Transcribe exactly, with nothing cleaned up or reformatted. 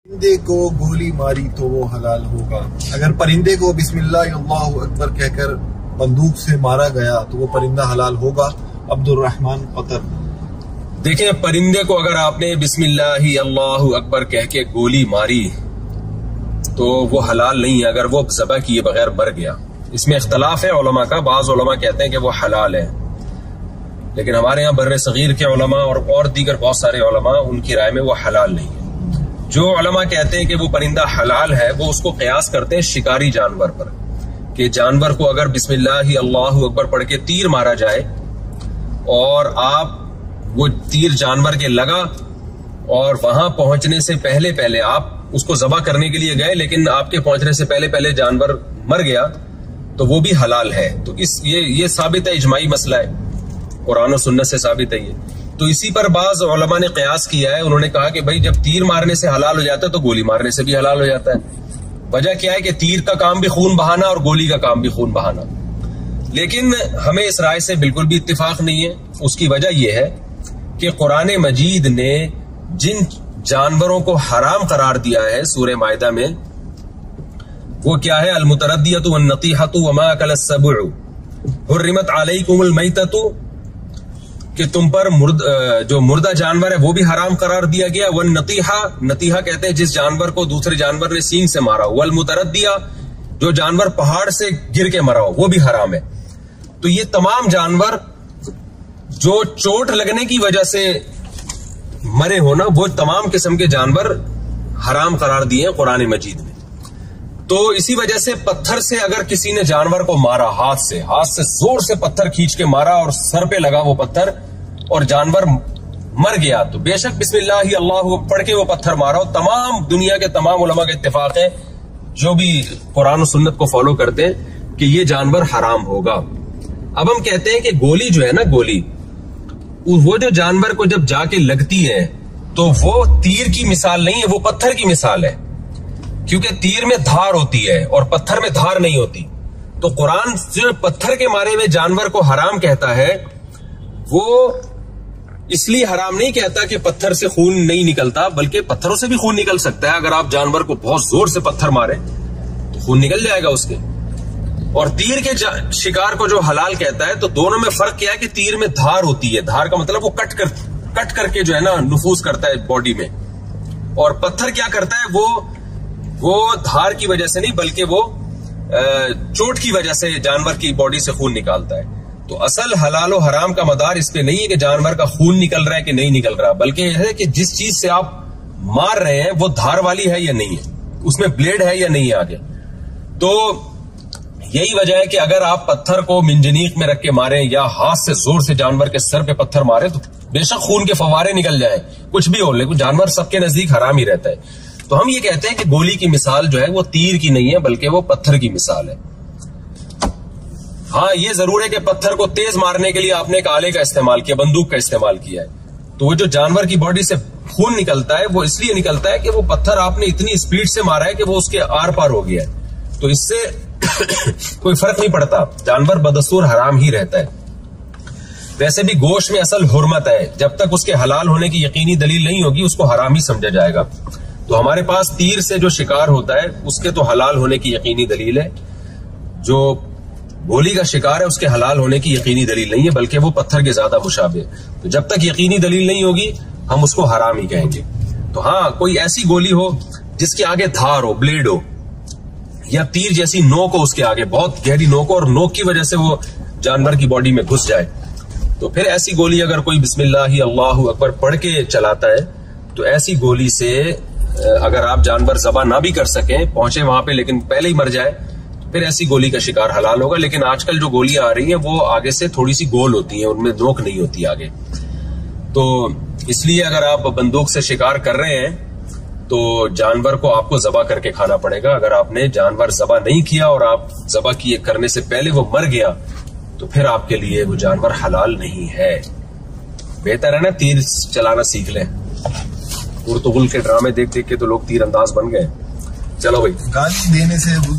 پرندے کو گولی ماری تو وہ حلال ہوگا. اگر پرندے کو بسم اللہ اللہ اکبر کہہ کر بندوق سے مارا گیا تو وہ پرندہ حلال ہوگا. عبد الرحمن قطر. دیکھیں، پرندے کو اگر آپ نے بسم اللہ اللہ اکبر کہہ کے گولی ماری تو وہ حلال نہیں ہے اگر وہ ذبح کیے بغیر مر گیا. اس میں اختلاف ہے علماء کا. بعض علماء کہتے ہیں کہ وہ حلال ہے، لیکن ہمارے ہاں بر صغیر کے علماء اور اور دیگر بہت سارے علماء ان کی رائے میں وہ حلال نہیں ہے. جو علماء کہتے ہیں کہ وہ پرندہ حلال ہے وہ اس کو قیاس کرتے ہیں شکاری جانور پر، کہ جانور کو اگر بسم اللہ اللہ اکبر پڑھ کے تیر مارا جائے اور آپ وہ تیر جانور کے لگا اور وہاں پہنچنے سے پہلے پہلے آپ اس کو ذبح کرنے کے لیے گئے لیکن آپ کے پہنچنے سے پہلے پہلے جانور مر گیا تو وہ بھی حلال ہے. تو اس یہ یہ ثابت ہے، اجماعی مسئلہ ہے، قرآن و سنت سے ثابت ہے یہ. تو اسی پر بعض علماء نے قیاس کیا ہے. انہوں نے کہا کہ بھائی جب تیر مارنے سے حلال ہو جاتا ہے تو گولی مارنے سے بھی حلال ہو جاتا ہے. وجہ کیا ہے کہ تیر کا کام بھی خون بہانا اور گولی کا کام بھی خون بہانا. لیکن ہمیں اس رائے سے بالکل بھی اتفاق نہیں ہے. اس کی وجہ یہ ہے کہ قرآن مجید نے جن جانوروں کو حرام قرار دیا ہے سورہ مائدہ میں وہ کیا ہے؟ المتردیۃ والنطیحۃ وما اکل السبع حرمت علیکم المیتۃ، کہ تم پر مرد جو مردہ جانور ہے وہ بھی حرام قرار دیا گیا. والنطیحہ، نطیحہ کہتے ہیں جس جانور کو دوسرے جانور نے سینگ سے مارا. والمتردیہ، جو جانور پہاڑ سے گر کے مرا ہو وہ بھی حرام ہے. تو یہ تمام جانور جو چوٹ لگنے کی وجہ سے مرے ہونا وہ تمام قسم کے جانور حرام قرار دیے ہیں قرآن مجید میں. تو اسی وجہ سے پتھر سے اگر کسی نے جانور کو مارا، ہاتھ سے ہاتھ سے زور سے پتھر کھینچ کے مارا اور سر پہ لگا وہ پتھر اور جانور مر گیا تو بے شک بسم اللہ اللہ پڑھ کے وہ پتھر مارا. تمام دنیا کے تمام علماء کا اتفاق ہے جو بھی قرآن و سنت کو فالو کرتے ہیں کہ یہ جانور حرام ہوگا. اب ہم کہتے ہیں کہ گولی جو ہے نا، گولی وہ جو جانور کو جب جا کے لگتی ہے تو وہ تیر کی مثال نہیں ہے، وہ پتھر کی مثال ہے. کیونکہ تیر میں دھار ہوتی ہے اور پتھر میں دھار نہیں ہوتی. تو قرآن جو پتھر کے مارے ہوئے جانور کو حرام کہتا ہے وہ اس لیے حرام نہیں کہتا کہ پتھر سے خون نہیں نکلتا، بلکہ پتھروں سے بھی خون نکل سکتا ہے. اگر آپ جانور کو بہت زور سے پتھر مارے تو خون نکل جائے گا اس کے. اور تیر کے شکار کو جو حلال کہتا ہے تو دونوں میں فرق کیا ہے کہ تیر میں دھار ہوتی ہے. دھار کا مطلب وہ کٹ کر کٹ کر کے جو ہے نا نفوذ کرتا ہے باڈی میں، اور پتھر کیا کرتا ہے وہ وہ دھار کی وجہ سے نہیں بلکہ وہ چوٹ کی وجہ سے جانور کی باڈی سے خون نکالتا ہے. تو اصل حلال و حرام کا مدار اس پہ نہیں ہے کہ جانور کا خون نکل رہا ہے کہ نہیں نکل رہا، بلکہ یہ ہے کہ جس چیز سے آپ مار رہے ہیں وہ دھار والی ہے یا نہیں ہے، اس میں بلیڈ ہے یا نہیں آگے. تو یہی وجہ ہے کہ اگر آپ پتھر کو منجنیق میں رکھ کے ماریں یا ہاتھ سے زور سے جانور کے سر پہ پتھر مارے تو بے شک خون کے فوارے نکل جائیں، کچھ بھی ہو، لیکن جانور سب کے نزدیک حرام ہی رہتا ہے. تو ہم یہ کہتے ہیں کہ گولی کی مثال جو ہے وہ تیر کی نہیں ہے بلکہ وہ پتھر کی مثال ہے. ہاں یہ ضرور ہے کہ پتھر کو تیز مارنے کے لیے آپ نے ایک آلے کا استعمال کیا، بندوق کا استعمال کیا ہے، تو وہ جو جانور کی باڈی سے خون نکلتا ہے وہ اس لیے نکلتا ہے کہ وہ پتھر آپ نے اتنی اسپیڈ سے مارا ہے کہ وہ اس کے آر پار ہو گیا ہے. تو اس سے کوئی فرق نہیں پڑتا، جانور بدستور حرام ہی رہتا ہے. ویسے بھی گوشت میں اصل حرمت ہے، جب تک اس کے حلال ہونے کی یقینی دلیل نہیں ہوگی اس کو حرام ہی سمجھا جائے گا. تو ہمارے پاس تیر سے جو شکار ہوتا ہے اس کے تو حلال ہونے کی یقینی دلیل ہے، جو گولی کا شکار ہے اس کے حلال ہونے کی یقینی دلیل نہیں ہے بلکہ وہ پتھر کے زیادہ مشابہ. تو جب تک یقینی دلیل نہیں ہوگی ہم اس کو حرام ہی کہیں گے. تو ہاں کوئی ایسی گولی ہو جس کے آگے دھار ہو، بلیڈ ہو، یا تیر جیسی نوک ہو اس کے آگے، بہت گہری نوک ہو اور نوک کی وجہ سے وہ جانور کی باڈی میں گھس جائے، تو پھر ایسی گولی اگر کوئی بسم اللہ اللہ اکبر پڑھ کے چلاتا ہے تو ایسی گولی سے اگر آپ جانور ذبح نہ بھی کر سکیں، پہنچے وہاں پہ لیکن پہلے ہی مر جائے، پھر ایسی گولی کا شکار حلال ہوگا. لیکن آج کل جو گولیاں آ رہی ہیں وہ آگے سے تھوڑی سی گول ہوتی ہیں، ان میں نوک نہیں ہوتی آگے. تو اس لیے اگر آپ بندوق سے شکار کر رہے ہیں تو جانور کو آپ کو ذبح کر کے کھانا پڑے گا. اگر آپ نے جانور ذبح نہیں کیا اور آپ ذبح کیے کرنے سے پہلے وہ مر گیا تو پھر آپ کے لیے وہ جانور حلال نہیں ہے. بہتر ہے نا تیر چلانا سیکھ لیں. پرتغال کے ڈرامے دیکھ دیکھ کے تو لوگ تیر انداز بن گئے. چلو بھائی، گالی دینے سے